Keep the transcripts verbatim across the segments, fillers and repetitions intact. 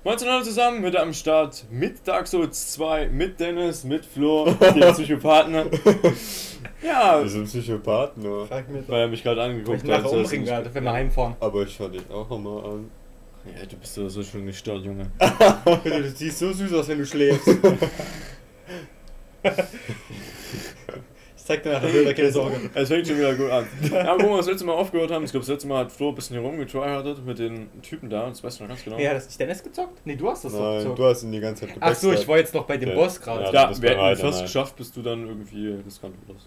Moin alle zusammen, mit am Start, mit Dark Souls zwei, mit Dennis, mit Flo, dem Psychopathen. Ja. Wir sind Psychopathen, nur. Weil er mich gerade angeguckt hat. Ich nachher umbringen werde, wenn wir heimfahren. Aber ich schau dich auch nochmal an. Ja, du bist so schon gestört, Junge. Du siehst so süß aus, wenn du schläfst. Ich zeig dir nachher Bilder, keine Sorge. Es fängt schon wieder gut an. Ja, wo wir das letzte Mal aufgehört haben, ich glaube, das letzte Mal hat Flo ein bisschen hier rumgetryhardet mit den Typen da, und das weißt du noch ganz genau. Ja, hat das nicht Dennis gezockt? Nee, du hast das Nein, doch gezockt. du hast ihn die ganze Zeit Ach so, ich war jetzt noch bei dem okay. Boss gerade. Ja, Ja, bist wir bei hätten weiter, fast nein. geschafft, bis du dann irgendwie riskant wurdest.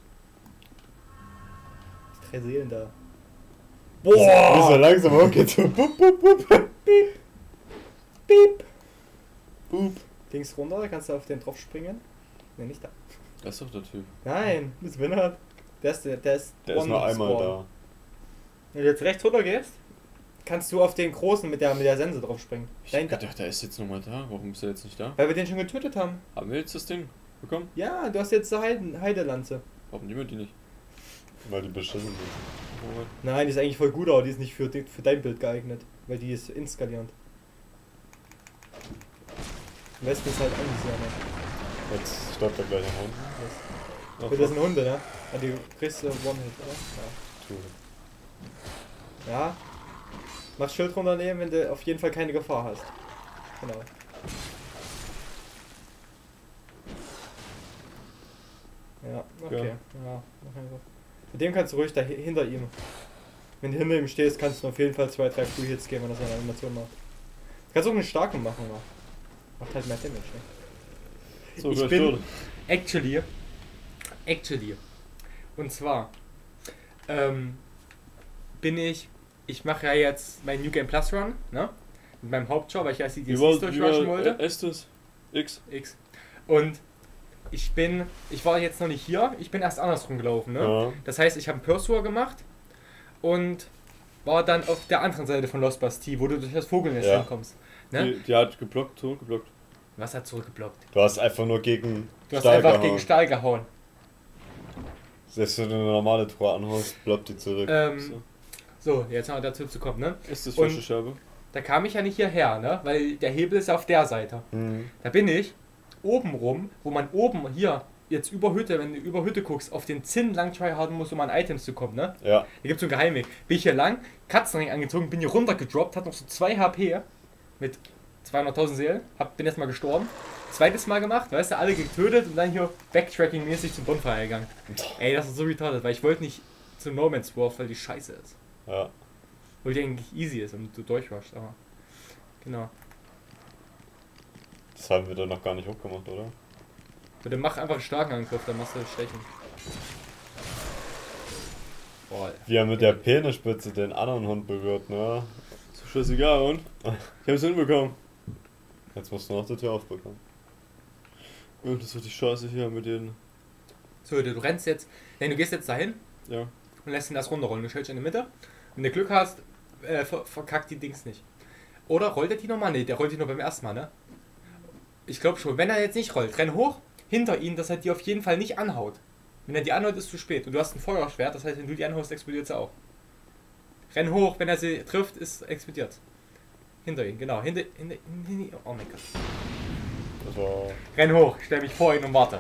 Drei Seelen da. Boah! Du bist ja langsam umgeht so. Bup, bup, bup. Piep. Piep. Bup. Links runter, da kannst du auf den drauf springen. Ne, nicht da. Das ist doch der Typ. Nein, das Winner. Der ist, der ist, Der ist nur einmal da. Wenn du jetzt rechts runter gehst, kannst du auf den großen mit der, mit der Sense drauf springen. Ich Dahinter. hab gedacht, der ist jetzt nochmal da. Warum ist er jetzt nicht da? Weil wir den schon getötet haben. Haben wir jetzt das Ding bekommen? Ja, du hast jetzt eine Heiden, Heidelanze. Warum nehmen wir die nicht? Weil die beschissen sind. Moment. Nein, die ist eigentlich voll gut, aber die ist nicht für, für dein Bild geeignet. Weil die ist inskalierend. Am besten ist halt angesehen. Jetzt stoppt er gleich nach unten. Ach, Das sind Hunde, ne? Ja, die kriegst du One-Hit, oder? Ja. Ja. Mach Schild runternehmen, wenn du auf jeden Fall keine Gefahr hast. Genau. Ja, okay. Ja. Ja. Mach einfach. Mit dem kannst du ruhig da hinter ihm. Wenn du hinter ihm stehst, kannst du auf jeden Fall zwei, drei Free Hits geben, wenn das eine Animation macht. Du kannst auch einen starken machen, wa? Macht halt mehr Damage, ne? So, Ich ich bin- bin. Actually, actually, und zwar ähm, bin ich, ich mache ja jetzt meinen New Game Plus Run, ne? Mit meinem Hauptjob, weil ich ja die Wie D L war, Cs durchrushen wie war wollte. Estes? X? X. Und ich bin, ich war jetzt noch nicht hier, ich bin erst andersrum gelaufen, ne? Ja. Das heißt, ich habe einen Pursuer gemacht und war dann auf der anderen Seite von Lost Bastille, wo du durch das Vogelnest Ja. hinkommst. Ne? Die, die hat geblockt, so geblockt. Was hat zurückgeblockt? Du hast einfach nur gegen Du hast Stahl einfach gehauen. gegen Stahl gehauen. Selbst wenn du eine normale Truhe anhaust, bloppt die zurück. Ähm, So. so, jetzt noch dazu zu kommen, ne? Ist das Und- frische Scherbe? Da kam ich ja nicht hierher, ne? Weil der Hebel ist ja auf der Seite. Mhm. Da bin ich oben rum, wo man oben hier jetzt über Hütte, wenn du über Hütte guckst, auf den Zinn lang tryharden musst, um an Items zu kommen, ne? Ja. Da gibt es so einen Geheimweg. Bin ich hier lang, Katzenring angezogen, bin hier runter gedroppt, hat noch so zwei H P mit zweihunderttausend Seelen, hab, bin erst mal gestorben. Zweites Mal gemacht, weißt du, alle getötet und dann hier Backtracking-mäßig zum Bonfire gegangen. Ey, das ist so retarded, weil ich wollte nicht zu No Man's World, weil die scheiße ist. Ja. Weil die eigentlich easy ist und du durchrushst, aber. Genau. Das haben wir dann noch gar nicht hochgemacht, oder? Bitte mach einfach einen starken Angriff, dann machst du Stechen. Boah. Wie er mit der Penisspitze den anderen Hund berührt, ne? Ist doch scheißegal, und? Ich hab's hinbekommen. Jetzt musst du noch die Tür aufbekommen. Und das wird die Scheiße hier mit den. So, du, du rennst jetzt. Nein, du gehst jetzt dahin Ja. und lässt ihn das runterrollen. Du stellst ihn in die Mitte. Wenn du Glück hast, äh, ver verkackt die Dings nicht. Oder rollt er die nochmal? Ne, der rollt die nur beim ersten Mal, ne? Ich glaube schon. Wenn er jetzt nicht rollt, renn hoch hinter ihn, dass er die auf jeden Fall nicht anhaut. Wenn er die anhaut, ist zu spät. Und du hast ein Feuerschwert, das heißt, wenn du die anhaust, explodiert sie auch. Renn hoch, wenn er sie trifft, ist explodiert. Hinter ihn, genau. Hinter, hinter, hinter, oh mein Gott. Das war. Renn hoch, stell mich vor ihn und warte.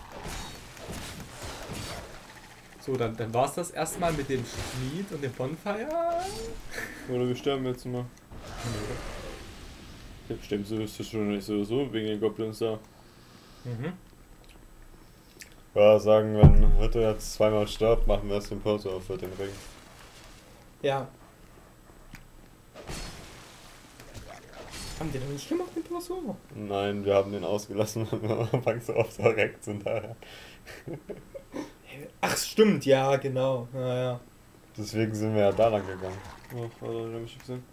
So, dann, dann war es das erstmal mit dem Schmied und dem Bonfire. Oder wir sterben jetzt mal. Ja, stimmt, so ist das schon nicht so, so wegen den Goblins da. Mhm. Ja, sagen, wenn Hütte jetzt zweimal stirbt, machen wir erst den Pause auf für den Ring. Ja. Haben die noch nicht gemacht mit Pursuer? Nein, wir haben den ausgelassen, weil wir am Anfang so oft verreckt sind daher. Ach, stimmt, ja, genau. Naja. Deswegen sind wir ja da lang gegangen. Ach, Alter, ich hab mich gesehen.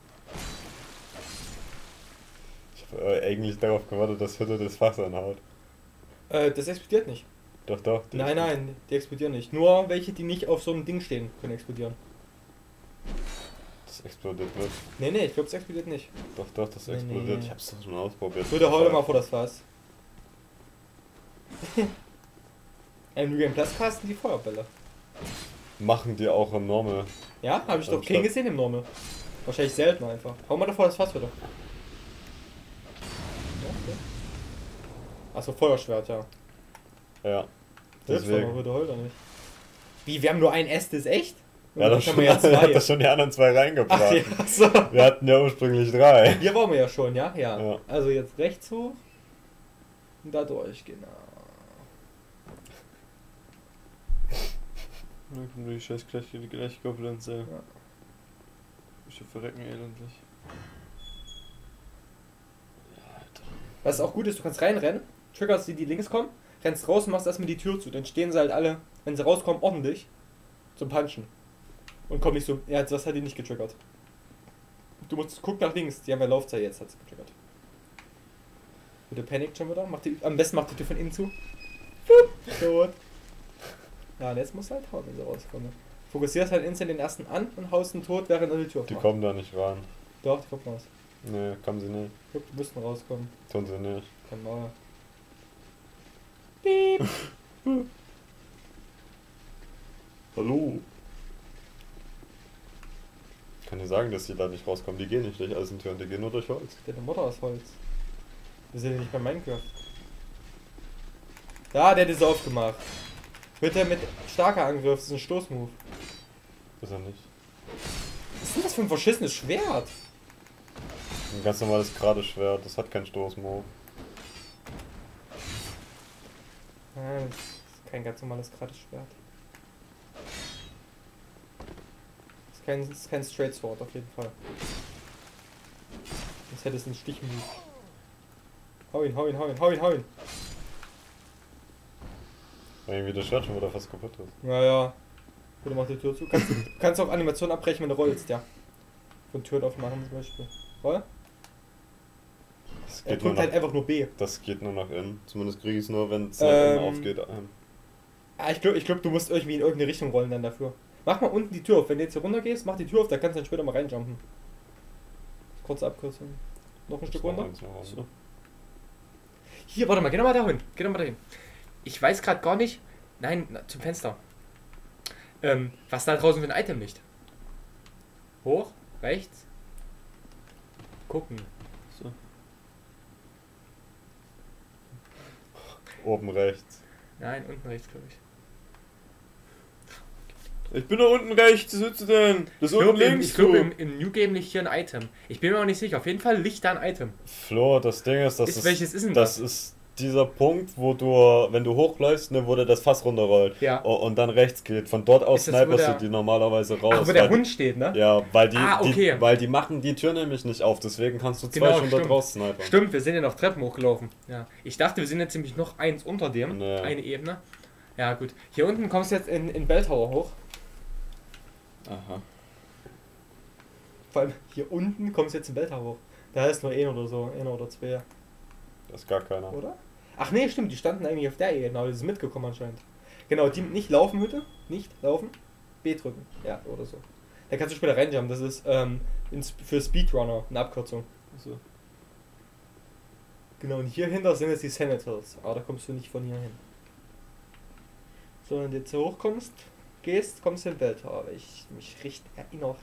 Ich habe äh, eigentlich darauf gewartet, dass Hütte das Fass anhaut. Äh, das explodiert nicht. Doch, doch. die- Nein, nein, die explodieren nicht. Nur welche, die nicht auf so einem Ding stehen, können explodieren. Das explodiert nicht. Nee, nee, ich glaube, es explodiert nicht. Doch, doch, das Nee, explodiert. nee. Ich hab's doch schon ausprobiert. So, der hol mal vor das Fass. Im New Game Plus casten die Feuerbälle. Machen die auch im Normal. Ja, habe ich doch Anstatt- keinen gesehen im Normal. Wahrscheinlich selten einfach. Hau mal davor das Fass wieder. Achso, Feuerschwert, ja. Ja. Selbst Deswegen. aber heute heute nicht. Wie, wir haben nur ein Estes, echt? Ja, Oder das haben schon, wir ja er hat zwei. das schon die anderen zwei Ach reingebracht. ja, so. Wir hatten ja ursprünglich drei. Hier waren wir ja schon, ja? Ja. Ja. Also jetzt rechts hoch und da durch, genau. Dann kommt die scheiß gleich, die gleiche Koblenz, ey. Ja. Ich will verrecken, elendlich. Ja, Alter. Was auch gut ist, du kannst reinrennen, triggerst die, die links kommen, rennst raus und machst erstmal die Tür zu. Dann stehen sie halt alle, wenn sie rauskommen, ordentlich zum Punchen. Und kommen nicht so. Ja, das hat die nicht getriggert. Du musst guck nach links, die haben ja Laufzeit jetzt, hat sie getriggert. Bitte panikt schon wieder. Mach die, am besten macht die Tür von innen zu. Tot. Ja, und jetzt musst du halt hauen, wenn sie rauskommen. Fokussierst halt instant den ersten an und haust ihn tot, während er die Tür Die aufmacht. kommen da nicht ran. Doch, die kommt raus. Nee, kommen sie nicht. Guck, die müssten rauskommen. Tun sie nicht. Genau. Piep. Hallo? Ich kann dir sagen, dass die da nicht rauskommen. Die gehen nicht durch Eisentüren, die gehen nur durch Holz. Deine Mutter aus Holz. Wir sind ja nicht bei Minecraft. Ja, der hat es aufgemacht. Bitte mit starker Angriff, das ist ein Stoßmove. Ist er nicht. Was ist denn das für ein verschissenes Schwert? Ein ganz normales gerade Schwert, das hat keinen Stoßmove. Nein, das ist kein ganz normales gerades Schwert. Das ist kein, das ist kein Straight Sword auf jeden Fall. Sonst hätte es einen Stichmove. Hau ihn, hau ihn, hau ihn, hau ihn, hau ihn. Weil irgendwie das Schwert schon wieder fast kaputt ist. Naja. Bitte mach die Tür zu. Kannst, du kannst auch Animation abbrechen, wenn du rollst, ja. Von Türen aufmachen zum Beispiel. Roll? Das Er geht, nur drückt nach, halt einfach nur B. das geht nur nach innen. Zumindest kriege ich es nur, wenn es Ähm, nach innen aufgeht. Ähm, Ah, ich glaube, ich glaub, du musst irgendwie in irgendeine Richtung rollen dann dafür. Mach mal unten die Tür auf. Wenn du jetzt hier runter gehst, mach die Tür auf, da kannst du dann später mal reinjumpen. Kurze Abkürzung. Noch ein Stück runter. So. Hier, warte mal, geh nochmal dahin. Geh nochmal dahin. Ich weiß gerade gar nicht. Nein, na, zum Fenster. Ähm, was da draußen für ein Item liegt. Hoch, rechts. Gucken. So. Oben rechts. Nein, unten rechts, glaube ich. Ich bin da unten rechts, was willst du denn? Das ist Ich unten glaube, im, links, ich glaub, du. im, im New Game liegt hier ein Item. Ich bin mir auch nicht sicher. Auf jeden Fall liegt da ein Item. Flo, das Ding ist, das Ist- ist, welches ist denn das ist dieser Punkt, wo du, wenn du hochläufst, ne, wo dir das Fass runterrollt Ja. o- und dann rechts geht. Von dort aus Ist das, wo sniperst der- du die normalerweise raus. Ach, wo der weil die- Hund steht, ne? Ja, weil die, Ah, okay. die, weil die machen die Tür nämlich nicht auf, deswegen kannst du zwei Genau, schon dort stimmt. raus snipern. Stimmt, wir sind ja noch Treppen hochgelaufen. Ja. Ich dachte, wir sind jetzt nämlich noch eins unter dem. Nee. Eine Ebene. Ja, gut. Hier unten kommst du jetzt in, in Bell Tower hoch. Aha. Vor allem hier unten kommst du jetzt in Bell Tower hoch. Da ist nur ein oder so. Ein oder zwei. Das ist gar keiner. Oder? Ach nee, stimmt. Die standen eigentlich auf der Ebene. Aber die sind mitgekommen anscheinend. Genau, die nicht laufen, Hütte. Nicht laufen. B drücken. Ja, oder so. Da kannst du später reinjumpen. Das ist ähm, ins, für Speedrunner eine Abkürzung. So. Genau, und hier hinter sind jetzt die Senators. Aber da kommst du nicht von hier hin. So, wenn du jetzt hier hochkommst, gehst, kommst du in Bell Tower, wenn ich mich richtig erinnere.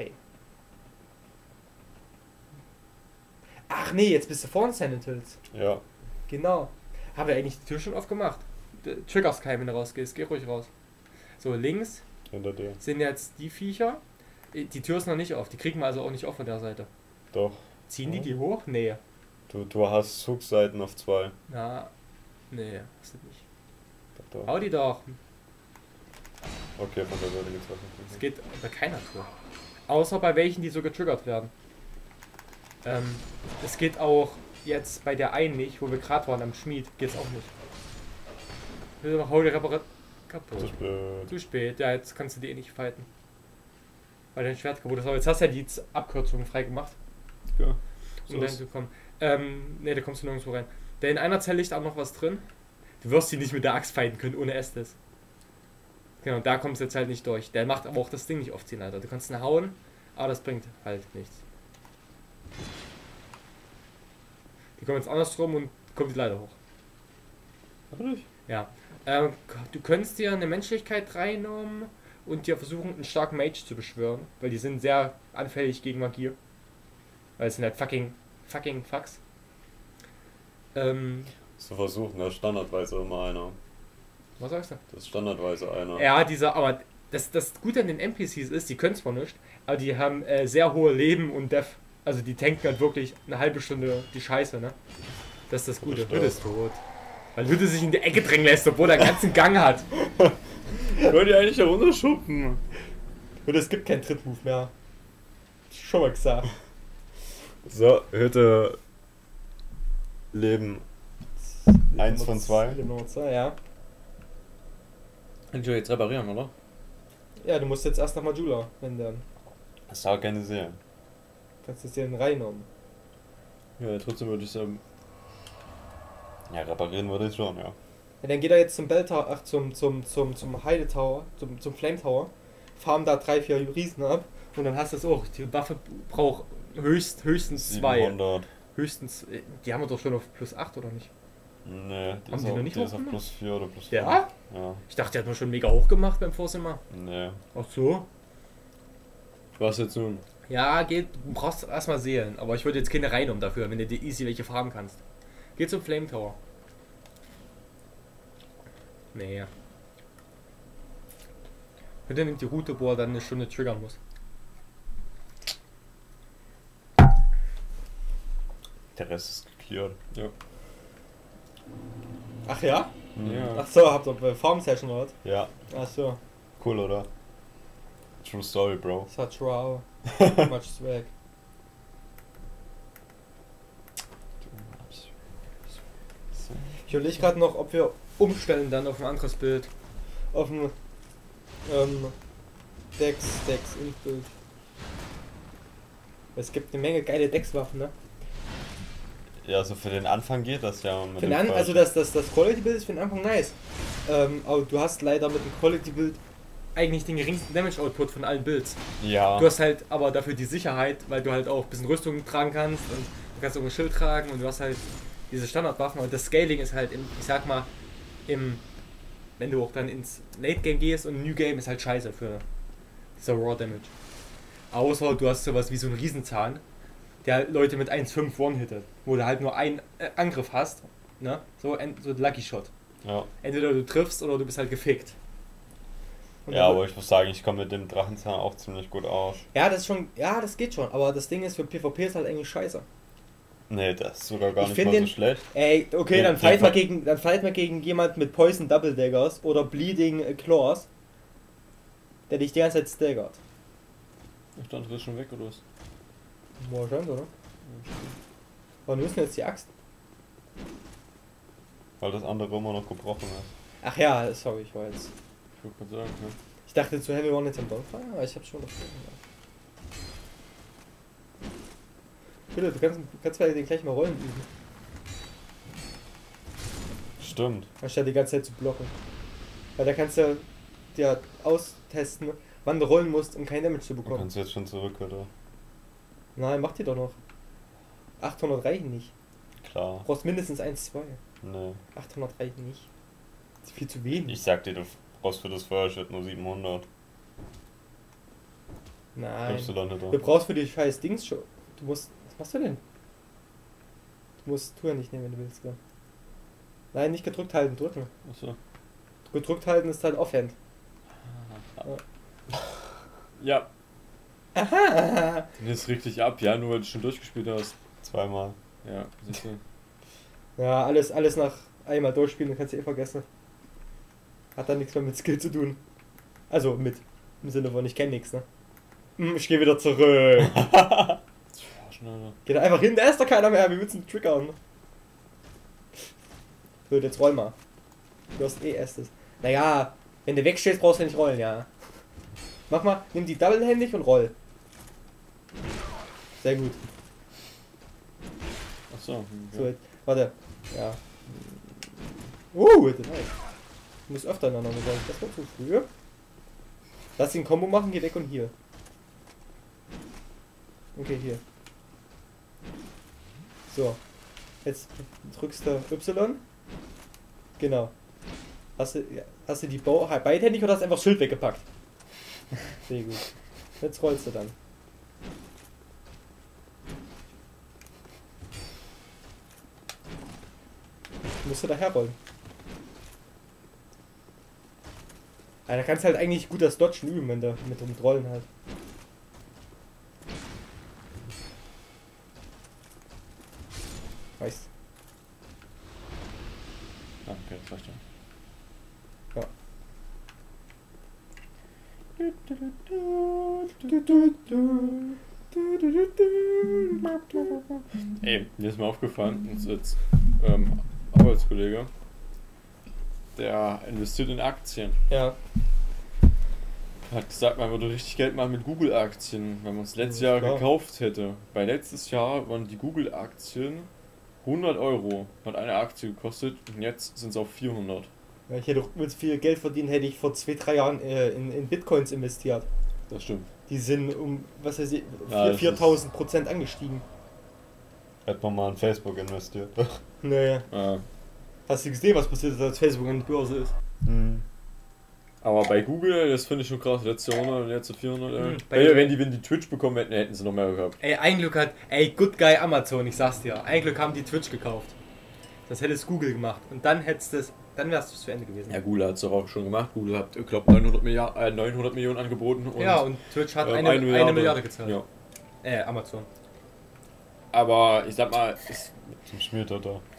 Ach nee, jetzt bist du vor den Senators. Ja. Genau. Haben wir eigentlich die Tür schon aufgemacht? D- Triggerst keinen, wenn du rausgehst. Geh ruhig raus. So, links Hinter dir. sind jetzt die Viecher. Die Tür ist noch nicht auf. Die kriegen wir also auch nicht auf von der Seite. Doch. Ziehen die die hoch? Nee. Du, du hast Zugseiten auf zwei. Na, nee, hast du nicht. Doch, doch. Hau die doch. Okay, von der Seite geht's Es weiter. geht bei keiner Tür. Außer bei welchen, die so getriggert werden. Ähm, es geht auch jetzt bei der einen nicht, wo wir gerade waren am Schmied, geht's auch nicht. Bitte hau die Reparat Zu kaputt. spät. Zu spät, ja, jetzt kannst du die eh nicht fighten. Weil dein Schwert kaputt ist. Aber jetzt hast du ja die Z- Abkürzung frei gemacht, Ja. um So dahin ist. zu kommen. Ähm, ne, da kommst du nirgendwo rein. Denn in einer Zelle liegt auch noch was drin. Du wirst die nicht mit der Axt fighten können, ohne Estes. Genau, da kommst du jetzt halt nicht durch. Der macht aber auch das Ding nicht aufziehen, Alter. Du kannst ihn hauen, aber das bringt halt nichts. Die kommen jetzt andersrum und kommt die Leiter hoch. Ehrlich? Ja. Ähm, du könntest dir eine Menschlichkeit reinnehmen und dir versuchen, einen starken Mage zu beschwören, weil die sind sehr anfällig gegen Magie. Weil es sind halt fucking, fucking Fucks. Ähm, Zu versuchen, da ist standardweise immer einer. Was sagst du? Das ist standardweise einer. Ja, dieser, aber das, das Gute an den N P Cs ist, die können zwar nicht, aber die haben äh, sehr hohe Leben und Def. Also die tanken halt wirklich eine halbe Stunde die Scheiße, ne? Das ist das Gute. Hütte Hütte ist tot. Weil Hütte sich in die Ecke drängen lässt, obwohl er einen ganzen Gang hat. Ich wollte die eigentlich da runterschuppen. Und es gibt keinen Trittmove mehr. Schon mal gesagt. So, Hütte. Leben. Eins von zwei. Leben Nummer zwei, ja. Kann ich doch jetzt reparieren, oder? Ja, du musst jetzt erst nach Majula, wenn dann. Das sah keine sehen. Kannst du jetzt den reinnehmen. Ja, trotzdem würde ich sagen. Ja, reparieren würde ich schon, ja. Ja, dann geht er jetzt zum Bell Tower, ach, zum, zum, zum, zum Heide Tower, zum, zum Flame Tower, farm da drei, vier Riesen ab und dann hast du es auch. Die Waffe braucht höchst, höchstens zwei. siebenhundert. Höchstens, die haben wir doch schon auf plus acht oder nicht? Nee, die Haben ist die auf, noch nicht die ist auf hochgemacht? plus vier oder plus Ja? fünf. Ja. Ich dachte, der hat nur schon mega hoch gemacht beim Vorsimmer. Nee. Ach so? Was jetzt nun? Ja, geht, du brauchst erstmal Seelen, aber ich würde jetzt keine reinnehmen dafür, wenn du dir easy welche farmen kannst. Geh zum Flame Tower. Nee. Bitte nimmt die Route, wo er dann eine Stunde triggern muss. Der Rest ist geklärt. Ja. Ach ja? Mhm. Ja. Ach so, habt ihr bei Farm Session oder was? Ja, Ach so, cool, oder? True Story, Bro. such wow. Much swag. Ich überlege gerade noch, ob wir umstellen dann auf ein anderes Bild. Auf ein ähm, Dex, Dex, Int-Bild. Es gibt eine Menge geile Dex-Waffen, ne? Ja, also für den Anfang geht das ja. Mit Für den dem An Fall. also das, das, das Quality-Bild ist für den Anfang nice. Ähm, aber du hast leider mit dem Quality-Bild eigentlich den geringsten Damage-Output von allen Builds. Ja. Du hast halt aber dafür die Sicherheit, weil du halt auch ein bisschen Rüstung tragen kannst und du kannst auch ein Schild tragen und du hast halt diese Standardwaffen und das Scaling ist halt im, ich sag mal, im, wenn du auch dann ins Late Game gehst und New Game ist halt scheiße für dieser Raw Damage. Außer du hast sowas wie so einen Riesenzahn, der Leute mit eins Komma fünf one-hittet, wo du halt nur einen äh, Angriff hast, ne? So ein so Lucky Shot. Ja. Entweder du triffst oder du bist halt gefickt. Und Ja, dann- aber ich muss sagen, ich komme mit dem Drachenzahn auch ziemlich gut aus. ja, das ist schon, ja, das geht schon, aber das Ding ist, für PvP ist halt eigentlich scheiße. Nee, das ist sogar gar Ich nicht find mal so den- schlecht. Ey, okay, Ja, dann fight den- mal gegen, dann fight mal gegen jemand mit Poison Double Daggers oder Bleeding äh, Claws, der dich die ganze Zeit staggert. Der andere ist schon weg, oder was? Wahrscheinlich, oder? Aber wir müssen jetzt die Axt. Weil das andere immer noch gebrochen ist. Ach ja, sorry, ich war jetzt. Ich wollte gerade sagen, ja. Ich dachte zu Heavy One jetzt am Bonfire, aber ich hab's schon davor. Bitte, du kannst, du kannst vielleicht den gleich mal rollen üben, Stimmt. anstatt die ganze Zeit zu blocken. Weil da kannst du dir austesten, wann du rollen musst, um kein Damage zu Du bekommen. kannst jetzt schon zurück, oder? Nein, mach die doch noch. achthundert reichen nicht. Klar. Du brauchst mindestens eins, zwei. Nee. achthundert reichen nicht. Das ist viel zu wenig. Ich sag dir, du brauchst für das Feuerschild nur siebenhundert. Nein. Kommst du dann nicht Du drauf? brauchst für die scheiß Dings schon. Du musst. Was machst du denn? Du musst Tour nicht nehmen, wenn du willst, gell? Nein, nicht gedrückt halten, drücken. Achso. Gedrückt halten ist halt Offhand. Ja, Aha! dann ist richtig ab, ja, nur weil du schon durchgespielt hast. Zweimal. Ja, siehst du. Ja, alles, alles nach einmal durchspielen, dann kannst du eh vergessen. Hat dann nichts mehr mit Skill zu tun. Also mit. Im Sinne von, ich kenne nichts, ne? Hm, Ich gehe wieder zurück. Schneller. Geh da einfach hin, da ist doch keiner mehr, wie willst du den triggern? So, jetzt roll mal. Du hast eh erstes. Naja, wenn du wegstehst, brauchst du nicht rollen, ja. Mach mal, nimm die double-händig und roll. Sehr gut. Achso. hm, So, ja. jetzt, warte. Ja. Uh, nice. Du musst öfter ineinander sein. Das war zu früh. Lass ihn Combo machen, geh weg und hier. Okay, hier. So. Jetzt drückst du Y. Genau. Hast du, ja, hast du die Bow beidhändig oder hast du einfach das Schild weggepackt? Sehr gut. Jetzt rollst du dann. Musst du daher rollen. Ja, da kannst du halt eigentlich gut das Dodgen üben, wenn du mit dem Rollen halt. Weißt Ah, okay, das reicht ja. Ja. Ey, mir ist mal aufgefallen, uns jetzt ähm, Arbeitskollege, der investiert in Aktien. Ja. Hat gesagt, man würde richtig Geld machen mit Google-Aktien, wenn man es letztes Ja, Jahr klar. gekauft hätte. Bei letztes Jahr waren die Google-Aktien hundert Euro, hat eine Aktie gekostet und jetzt sind es auf vierhundert. Ja, ich hätte auch mit viel Geld verdient, hätte ich vor zwei, drei Jahren äh, in, in Bitcoins investiert. Das stimmt. Die sind um, was weiß ich, Ja, das viertausend Prozent angestiegen. Hätte man mal in Facebook investiert. Naja. Ja. Hast du gesehen, was passiert ist, als Facebook an der Börse ist? Hm. Aber bei Google, das finde ich schon krass, letzte Jahr hundert und jetzt so vierhundert. Mhm, Ey. bei- wenn, wenn, die, wenn die Twitch bekommen hätten, hätten sie noch mehr gehabt. Ey, ein Glück hat, ey, good guy Amazon, ich sag's dir. Ein Glück haben die Twitch gekauft. Das hätte es Google gemacht. Und dann hättest es, dann wärst du zu Ende gewesen. Ja, Google hat es doch auch schon gemacht. Google hat, ich glaube, neunhundert, Milliard- äh, neunhundert Millionen angeboten. Und, Ja, und Twitch hat ähm, eine, eine, Milliarde. gezahlt. Ja. Äh, Amazon. Aber ich sag mal, es, Zum Schmied hat er.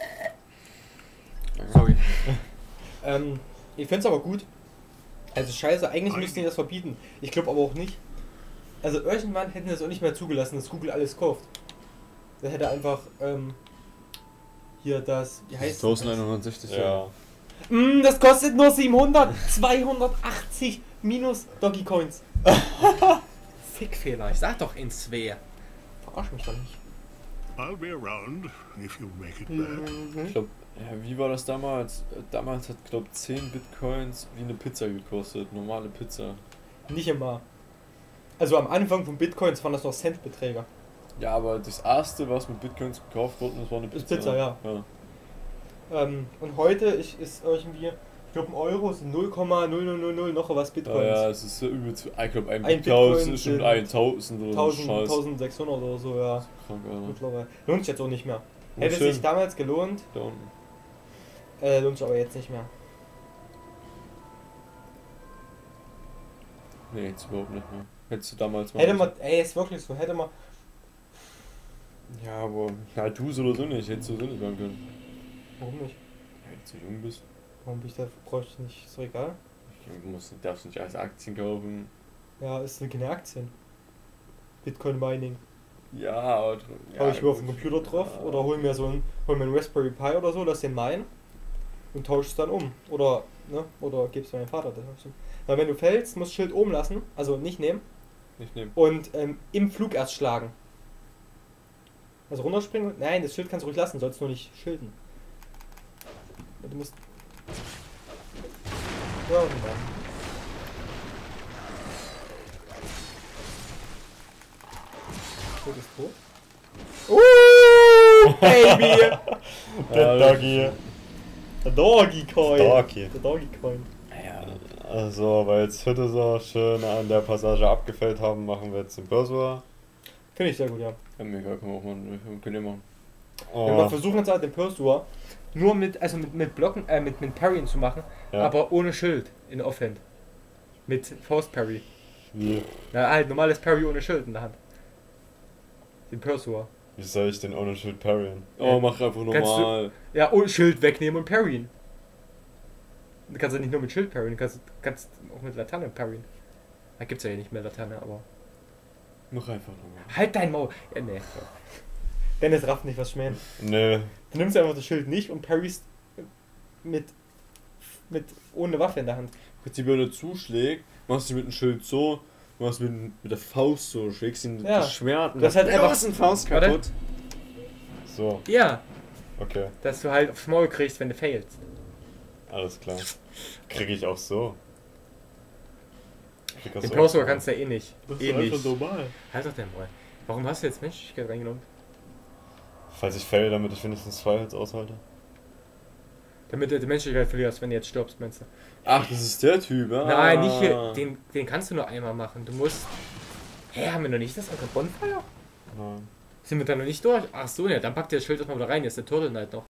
Sorry. ähm, ich find's aber gut. Also scheiße, eigentlich müssten die das verbieten. Ich glaube aber auch nicht. Also irgendwann hätten sie es auch nicht mehr zugelassen, dass Google alles kauft. Da hätte einfach, ähm, hier das, wie heißt das? elfhundertsechzig. Ja. Mm, das kostet nur siebenhundert, zweihundertachtzig minus Doggy Coins. Fickfehler, ich sag doch in zwei. Verarsch mich doch nicht. I'll be around if you make it back. Ich glaube, ja, wie war das damals? Damals hat, glaube ich, zehn Bitcoins wie eine Pizza gekostet. Normale Pizza. Nicht immer. Also am Anfang von Bitcoins waren das noch Centbeträge. Ja, aber das erste, was mit Bitcoins gekauft wurde, das war eine Ist Pizza. Pizza, ja. ja. Ähm, und heute ich, ist irgendwie, ich glaube ein Euro sind null Komma null null null null noch was Bitcoins. Ja, ja, es ist ja übelst. Ich glaube, ein, Ein Bitcoin Bitcoin ist schon sind tausend oder so. tausend, Scheiß. tausendsechshundert oder so, ja. Krank, Alter. Mittlerweile. Lohnt sich jetzt auch nicht mehr. Wo Hätte ist denn? sich damals gelohnt, Da unten. äh, lohnt sich aber jetzt nicht mehr. Nee, jetzt überhaupt nicht mehr. Hättest du damals mal. Hätte man, ey, ist wirklich so, hätte man, Ja, aber. Ja, du so oder so nicht. Hättest du so nicht machen können. warum nicht? Ja, wenn du zu jung bist. Warum bin ich da, brauche ich nicht, ist doch egal. Du musst, darfst nicht als Aktien kaufen. Ja, es sind keine Aktien. Bitcoin Mining. Ja, aber. Ja, Hau ich mir auf den Computer drauf ja. oder hol mir so ein, hol mir einen Raspberry Pi oder so, lass den meinen und tausch es dann um. Oder, ne, oder gib's meinem Vater. Das heißt, weil wenn du fällst, musst du Schild oben lassen, also nicht nehmen Nicht nehmen. und ähm, im Flug erst schlagen. Also runterspringen? Nein, das Schild kannst du ruhig lassen, sollst nur nicht schilden. Du musst. Ja, genau. Schild ist tot. Uh, Baby! Der Ja, Doggy. Der Doggy Coin. Doggy. Der Doggy Coin. Ja, Also, weil jetzt Hütte so schön an der Passage abgefällt haben, machen wir jetzt den Pursuer. Finde ich sehr gut, ja. ja mega, können wir auch machen. Können wir machen. Wir mal Oh, versuchen jetzt halt den Pursuer nur mit, also mit, mit Blocken, äh, mit, mit Parryen zu machen, ja. aber ohne Schild in Offhand. Mit Faust Parry. Wie, Na, halt normales Parry ohne Schild in der Hand. Den Pursuer. wie soll ich den ohne Schild parryen? Oh, mach einfach Kannst normal. Ja, ohne Schild wegnehmen und parryen. Du kannst ja nicht nur mit Schild parryen, du kannst, kannst auch mit Laterne parryen. Da gibt's ja hier nicht mehr Laterne, aber. Mach einfach normal. Halt dein Maul! Ja, nee. Dennis rafft nicht, was ich meine. Nee, Du nimmst einfach das Schild nicht und parryst mit. mit. ohne Waffe in der Hand. Im Prinzip, wenn er zuschlägt, machst du mit dem Schild so, machst mit, mit der Faust so, schlägst ihn mit Ja. das Schwert und Das ist halt einfach- ist ein Faust Warte. kaputt. so, Ja, okay, dass du halt aufs Maul kriegst, wenn du failst. alles klar. Krieg ich auch so. Krieg das Den auch Pursuer so. kannst du ja eh nicht. Das eh nicht. normal. Halt doch dein Maul. Warum hast du jetzt Menschlichkeit reingenommen? Falls ich fail, damit ich wenigstens zwei Hits aushalte. Damit du die Menschlichkeit verlierst, wenn du jetzt stirbst, meinst du? Ach, das ist der Typ, ah. Nein, nicht hier. Den, den kannst du nur einmal machen. Du musst. Hä, haben wir noch nicht das andere Bonfire? Nein. Sind wir da noch nicht durch? Ach so, ja, dann packt der das Schild erstmal wieder rein. Jetzt ist der Turtle Knight noch.